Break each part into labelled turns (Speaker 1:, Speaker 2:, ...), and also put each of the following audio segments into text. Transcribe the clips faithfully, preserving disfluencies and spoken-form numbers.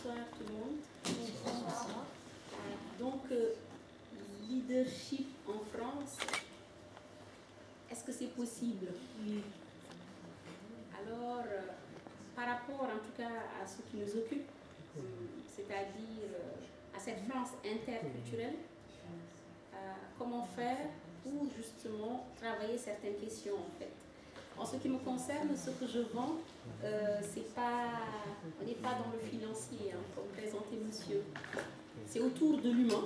Speaker 1: bonsoir tout le monde. Bonsoir. Donc, euh, leadership en France, est-ce que c'est possible? Oui. Alors, euh, par rapport en tout cas à ce qui nous occupe, euh, c'est-à-dire euh, à cette France interculturelle, euh, comment faire pour justement travailler certaines questions en fait? En ce qui me concerne, ce que je vends, euh, c'est pas, on n'est pas dans le financier, hein, comme présentait monsieur. C'est autour de l'humain.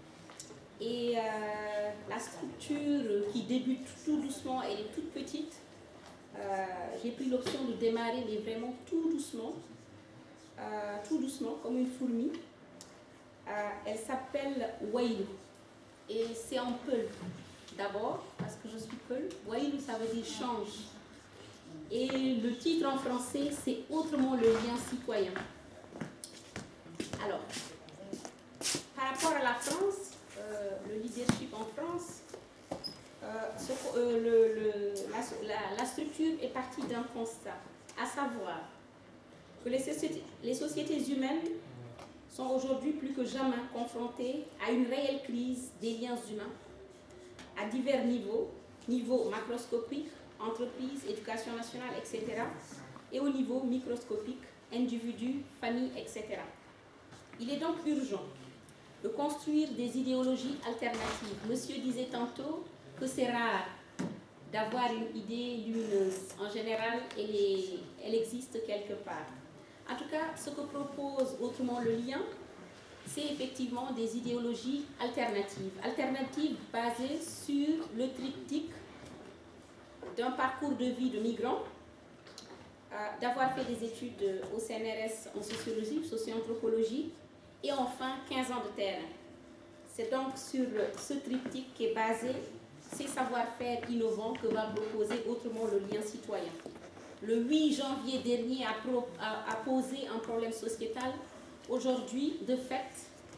Speaker 1: Et euh, la structure qui débute tout doucement, elle est toute petite. Euh, J'ai pris l'option de démarrer, mais vraiment tout doucement, euh, tout doucement, comme une fourmi. Euh, elle s'appelle Wailou. Et c'est en Peul. D'abord, parce que je suis Peul, Wailou, ça veut dire change. Et le titre en français, c'est autrement le lien citoyen. Alors, par rapport à la France, euh, le leadership en France, euh, ce, euh, le, le, la, la, la structure est partie d'un constat, à savoir que les sociétés, les sociétés humaines sont aujourd'hui plus que jamais confrontées à une réelle crise des liens humains à divers niveaux, niveau macroscopique, entreprise, éducation nationale, et cetera, et au niveau microscopique, individu, famille, et cetera. Il est donc urgent de construire des idéologies alternatives. Monsieur disait tantôt que c'est rare d'avoir une idée lumineuse. En général, elle, est, elle existe quelque part. En tout cas, ce que propose autrement le lien, c'est effectivement des idéologies alternatives. Alternatives basées sur le triptyque d'un parcours de vie de migrants, euh, d'avoir fait des études au C N R S en sociologie, socio-anthropologie, et enfin quinze ans de terrain. C'est donc sur ce triptyque qu'est basé ces savoir-faire innovants que va proposer autrement le lien citoyen. Le huit janvier dernier a, pro, a, a posé un problème sociétal. Aujourd'hui, de fait,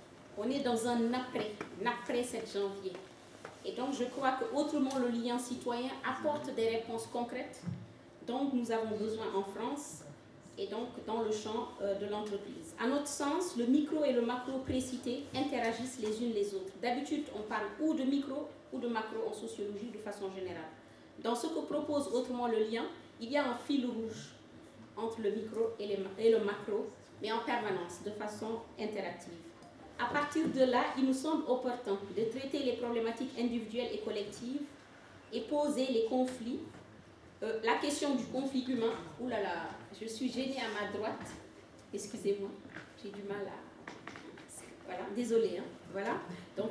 Speaker 1: on est dans un après, après sept janvier. Et donc, je crois qu'autrement, le lien citoyen apporte des réponses concrètes dont nous avons besoin en France et donc dans le champ euh, de l'entreprise. À notre sens, le micro et le macro précités interagissent les unes les autres. D'habitude, on parle ou de micro ou de macro en sociologie de façon générale. Dans ce que propose autrement le lien, il y a un fil rouge entre le micro et, les, et le macro, mais en permanence, de façon interactive. À partir de là, il nous semble opportun de traiter les problématiques individuelles et collectives et poser les conflits. Euh, la question du conflit humain, ouh là là, je suis gênée à ma droite, excusez-moi, j'ai du mal à... Voilà, désolée, hein, voilà. Donc,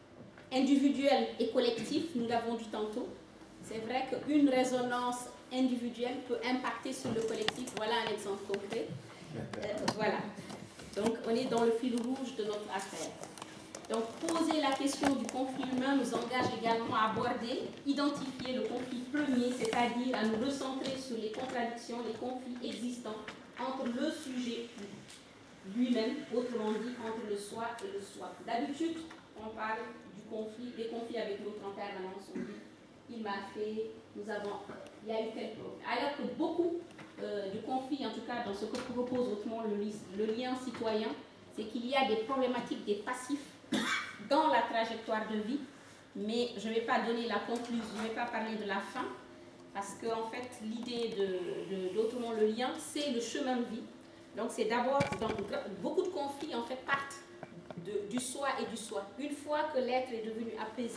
Speaker 1: individuel et collectif, nous l'avons dit tantôt. C'est vrai qu'une résonance individuelle peut impacter sur le collectif. Voilà un exemple concret. Euh, voilà. Donc, on est dans le fil rouge de notre affaire. Donc, poser la question du conflit humain nous engage également à aborder, identifier le conflit premier, c'est-à-dire à nous recentrer sur les contradictions, les conflits existants entre le sujet lui-même, autrement dit, entre le soi et le soi. D'habitude, on parle du conflit, des conflits avec l'autre en permanence. On dit, il m'a fait, nous avons, il y a eu tel problème. Alors que beaucoup euh, de conflits, en tout cas dans ce que propose autrement le, le lien citoyen, c'est qu'il y a des problématiques, des passifs dans la trajectoire de vie, mais je ne vais pas donner la conclusion, je ne vais pas parler de la fin, parce que en fait, l'idée de, d'autrement le lien, c'est le chemin de vie. Donc c'est d'abord, beaucoup de conflits en fait partent de, du soi et du soi. Une fois que l'être est devenu apaisé,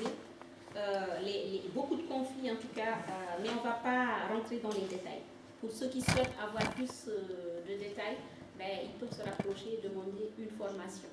Speaker 1: euh, les, les, beaucoup de conflits en tout cas, euh, mais on ne va pas rentrer dans les détails. Pour ceux qui souhaitent avoir plus euh, de détails, ben, ils peuvent se rapprocher et demander une formation.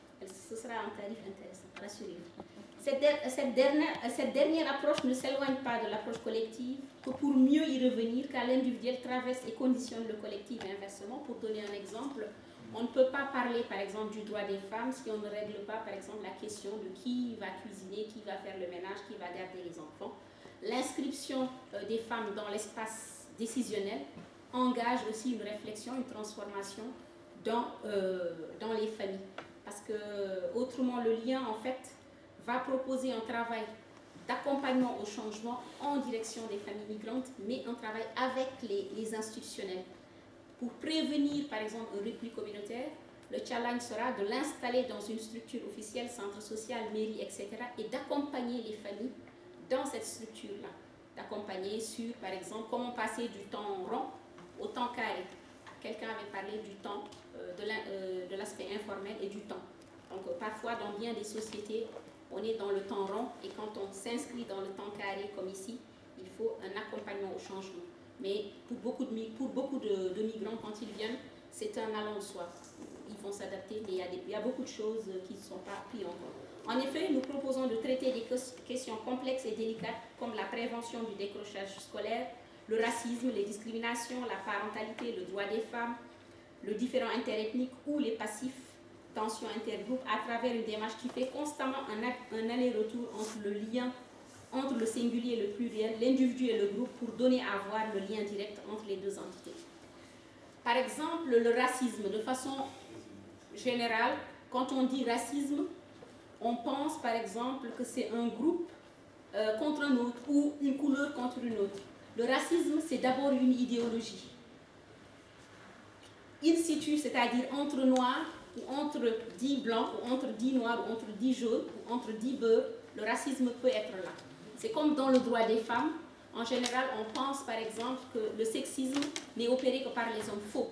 Speaker 1: Ce sera un tarif intéressant, rassurez-vous. Cette, cette, dernière, cette dernière approche ne s'éloigne pas de l'approche collective que pour mieux y revenir, car l'individuel traverse et conditionne le collectif et inversement. Pour donner un exemple, on ne peut pas parler par exemple du droit des femmes si on ne règle pas par exemple la question de qui va cuisiner, qui va faire le ménage, qui va garder les enfants. L'inscription des femmes dans l'espace décisionnel engage aussi une réflexion, une transformation dans, euh, dans les familles. Parce que, autrement, le lien, en fait, va proposer un travail d'accompagnement au changement en direction des familles migrantes, mais un travail avec les, les institutionnels pour prévenir, par exemple, un repli communautaire, le challenge sera de l'installer dans une structure officielle, centre social, mairie, et cetera, et d'accompagner les familles dans cette structure-là. D'accompagner sur, par exemple, comment passer du temps rond au temps carré. Quelqu'un avait parlé du temps, euh, de l'aspect euh, informel et du temps. Donc euh, parfois, dans bien des sociétés, on est dans le temps rond, et quand on s'inscrit dans le temps carré, comme ici, il faut un accompagnement au changement. Mais pour beaucoup de, pour beaucoup de, de migrants, quand ils viennent, c'est un allant de soi. Ils vont s'adapter, mais il y, a des, il y a beaucoup de choses qui ne sont pas prises en compte. En effet, nous proposons de traiter des questions complexes et délicates comme la prévention du décrochage scolaire, le racisme, les discriminations, la parentalité, le droit des femmes, le différend interethnique ou les passifs, tensions intergroupes, à travers une démarche qui fait constamment un, un aller-retour entre le lien, entre le singulier et le pluriel, l'individu et le groupe, pour donner à voir le lien direct entre les deux entités. Par exemple, le racisme, de façon générale, quand on dit racisme, on pense par exemple que c'est un groupe euh, contre un autre ou une couleur contre une autre. Le racisme, c'est d'abord une idéologie. In situ, c'est-à-dire entre noirs, ou entre dix blancs, ou entre dix noirs, ou entre dix jaunes, ou entre dix beurres, le racisme peut être là. C'est comme dans le droit des femmes. En général, on pense par exemple que le sexisme n'est opéré que par les hommes. Faux.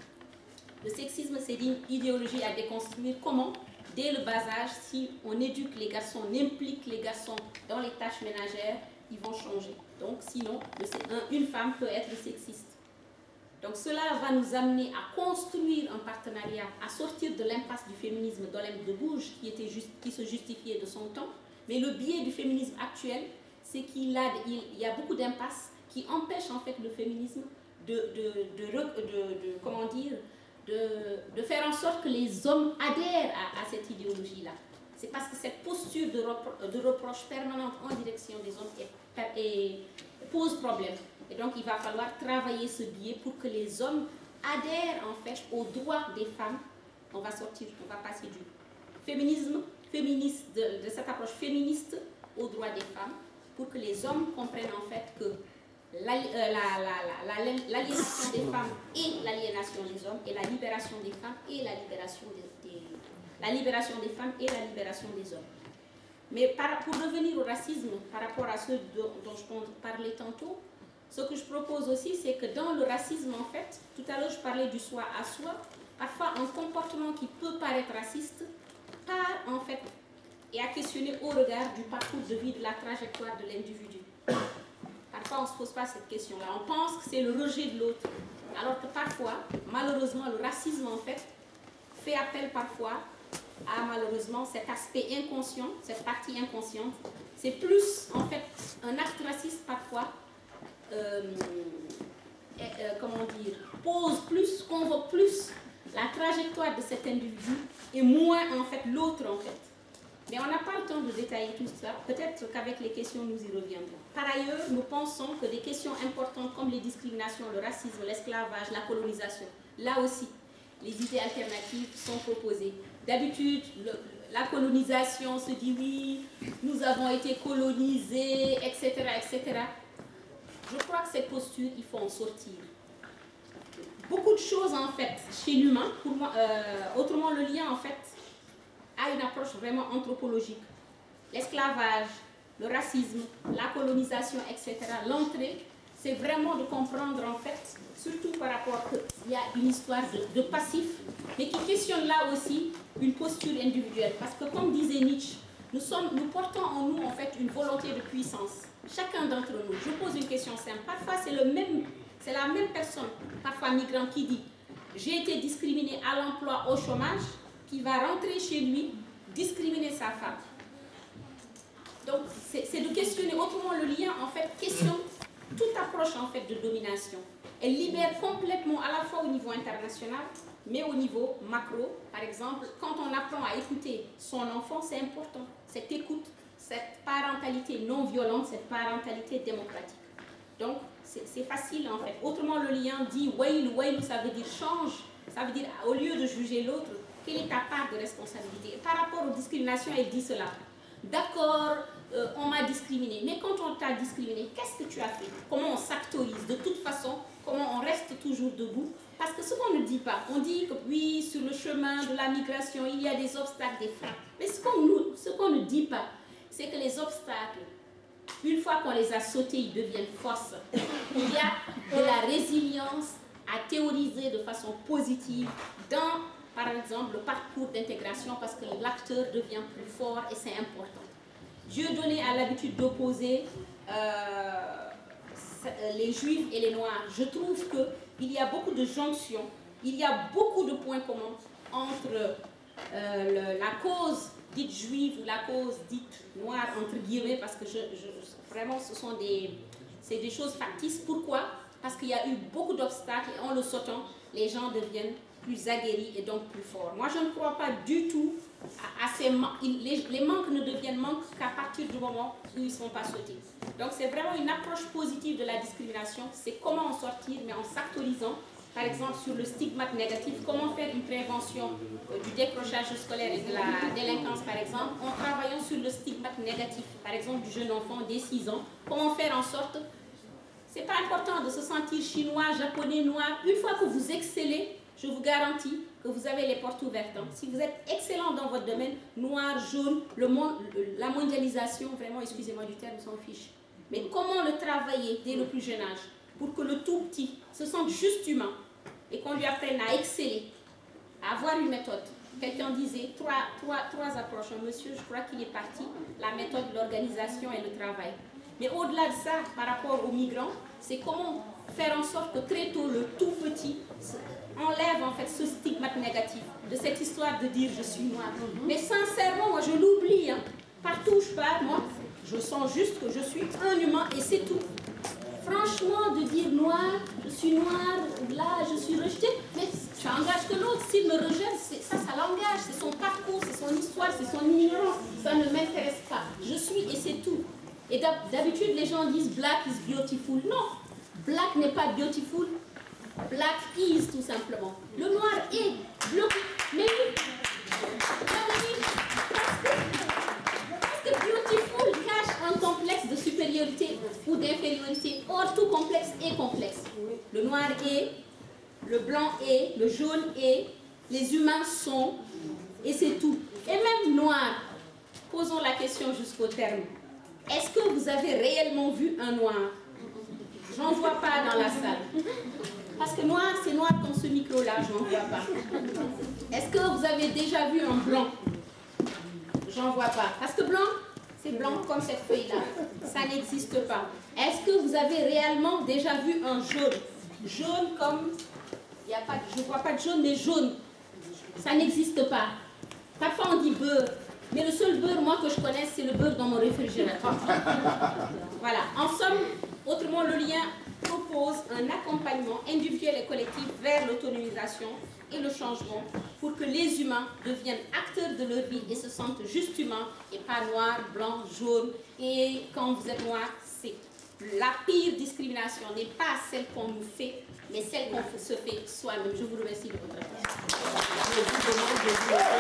Speaker 1: Le sexisme, c'est une idéologie à déconstruire. Comment? Dès le bas âge, si on éduque les garçons, on implique les garçons dans les tâches ménagères, ils vont changer. Donc sinon, une femme peut être sexiste. Donc cela va nous amener à construire un partenariat, à sortir de l'impasse du féminisme d'Olympe de Gouges, qui, était juste, qui se justifiait de son temps. Mais le biais du féminisme actuel, c'est qu'il a, il, y a beaucoup d'impasses qui empêchent en fait le féminisme de, de, de, de, de comment dire, de, de faire en sorte que les hommes adhèrent à, à cette idéologie-là. C'est parce que cette posture de, repro de reproche permanente en direction des hommes est, est, pose problème. Et donc il va falloir travailler ce biais pour que les hommes adhèrent en fait aux droits des femmes. On va sortir, on va passer du féminisme, féministe, de, de cette approche féministe aux droits des femmes, pour que les hommes comprennent en fait que l'aliénation la, la, la, la, des femmes et l'aliénation des hommes, et la libération des femmes et la libération des, des, la libération des femmes et la libération des hommes. Mais par, pour revenir au racisme, par rapport à ceux dont, dont je parlais tantôt, ce que je propose aussi, c'est que dans le racisme, en fait, tout à l'heure je parlais du soi à soi, parfois un comportement qui peut paraître raciste, part en fait et à questionner au regard du parcours de vie, de la trajectoire de l'individu. Parfois, on ne se pose pas cette question-là. On pense que c'est le rejet de l'autre. Alors que parfois, malheureusement, le racisme, en fait, fait appel parfois à, malheureusement, cet aspect inconscient, cette partie inconsciente. C'est plus, en fait, un acte raciste, parfois, euh, euh, comment dire, pose plus, convoque plus la trajectoire de cet individu et moins, en fait, l'autre, en fait. Mais on n'a pas le temps de détailler tout ça. Peut-être qu'avec les questions, nous y reviendrons. Par ailleurs, nous pensons que des questions importantes comme les discriminations, le racisme, l'esclavage, la colonisation, là aussi, les idées alternatives sont proposées. D'habitude, la colonisation se dit oui, nous avons été colonisés, et cetera, et cetera. Je crois que cette posture, il faut en sortir. Beaucoup de choses, en fait, chez l'humain, pour moi, euh, autrement le lien, en fait, a une approche vraiment anthropologique. L'esclavage, le racisme, la colonisation, et cetera. L'entrée, c'est vraiment de comprendre en fait, surtout par rapport qu'il y a une histoire de, de passif, mais qui questionne là aussi une posture individuelle. Parce que comme disait Nietzsche, nous, sommes, nous portons en nous en fait une volonté de puissance. Chacun d'entre nous. Je pose une question simple. Parfois c'est le même, c'est la même personne, parfois migrant, qui dit « j'ai été discriminé à l'emploi, au chômage », qui va rentrer chez lui, discriminer sa femme. Donc, c'est de questionner. Autrement, le lien, en fait, questionne toute approche, en fait, de domination. Elle libère complètement, à la fois au niveau international, mais au niveau macro. Par exemple, quand on apprend à écouter son enfant, c'est important. Cette écoute, cette parentalité non violente, cette parentalité démocratique. Donc, c'est facile, en fait. Autrement, le lien dit « wail »,« wail », ça veut dire « change ». Ça veut dire, au lieu de juger l'autre, quelle est ta part de responsabilité? Par rapport aux discriminations, elle dit cela. D'accord, euh, on m'a discriminé. Mais quand on t'a discriminé, qu'est-ce que tu as fait? Comment on s'actorise? De toute façon, comment on reste toujours debout Parce que ce qu'on ne dit pas, on dit que oui, sur le chemin de la migration, il y a des obstacles, des freins. Mais ce qu'on nous, ce qu'on ne dit pas, c'est que les obstacles, une fois qu'on les a sautés, ils deviennent force. Il y a de la résilience à théoriser de façon positive dans, par exemple, le parcours d'intégration parce que l'acteur devient plus fort et c'est important. Dieudonné a l'habitude d'opposer euh, les juifs et les noirs. Je trouve qu'il y a beaucoup de jonctions, il y a beaucoup de points communs entre euh, le, la cause dite juive ou la cause dite noire, entre guillemets, parce que je, je, vraiment ce sont des, c'est des choses factices. Pourquoi? Parce qu'il y a eu beaucoup d'obstacles et en le sautant, les gens deviennent plus aguerris et donc plus forts. Moi, je ne crois pas du tout à, à ces manques. Les, les manques ne deviennent manques qu'à partir du moment où ils ne sont pas sautés. Donc, c'est vraiment une approche positive de la discrimination. C'est comment en sortir, mais en s'actualisant. Par exemple, sur le stigmate négatif, comment faire une prévention euh, du décrochage scolaire et de la délinquance, par exemple, en travaillant sur le stigmate négatif, par exemple, du jeune enfant dès six ans. Comment faire en sorte... C'est pas important de se sentir chinois, japonais, noir. Une fois que vous excellez, je vous garantis que vous avez les portes ouvertes. Hein. Si vous êtes excellent dans votre domaine, noir, jaune, le monde, la mondialisation, vraiment, excusez-moi du terme, s'en fiche. Mais comment le travailler dès le plus jeune âge pour que le tout petit se sente juste humain et qu'on lui apprenne à exceller, à avoir une méthode. Quelqu'un disait trois, trois, trois approches. Un monsieur, je crois qu'il est parti, la méthode, l'organisation et le travail. Mais au-delà de ça, par rapport aux migrants, c'est comment faire en sorte que très tôt, le tout petit enlève en fait ce stigmate négatif de cette histoire de dire je suis noir. Mm-hmm. Mais sincèrement, moi je l'oublie. Hein. Partout où je pars, moi, je sens juste que je suis un humain et c'est tout. Franchement, de dire noir, je suis noir, là, je suis rejeté, mais ça engage que l'autre. S'il me rejette, ça, ça l'engage. C'est son parcours, c'est son histoire, c'est son ignorance. Ça ne m'intéresse pas. Je suis et c'est tout. Et d'habitude, les gens disent black is beautiful. Non, black n'est pas beautiful. Black is tout simplement. Le noir est bleu. Mais oui, parce que, parce que beautiful cache un complexe de supériorité ou d'infériorité. Or, tout complexe est complexe. Le noir est, le blanc est, le jaune est, les humains sont, et c'est tout. Et même noir, posons la question jusqu'au terme. Est-ce que vous avez réellement vu un noir? J'en vois pas dans la salle. Parce que noir, c'est noir comme ce micro-là, j'en vois pas. Est-ce que vous avez déjà vu un blanc? J'en vois pas. Parce que blanc, c'est blanc comme cette feuille-là. Ça n'existe pas. Est-ce que vous avez réellement déjà vu un jaune? Jaune comme... Il y a pas, je ne vois pas de jaune, mais jaune. Ça n'existe pas. Parfois on dit beurre. Mais le seul beurre, moi, que je connais, c'est le beurre dans mon réfrigérateur. Voilà. En somme, autrement, le lien propose un accompagnement individuel et collectif vers l'autonomisation et le changement pour que les humains deviennent acteurs de leur vie et se sentent juste humains et pas noirs, blancs, jaunes. Et quand vous êtes noir, c'est la pire discrimination n'est pas celle qu'on nous fait, mais celle qu'on se fait soi-même. Je vous remercie de votre attention.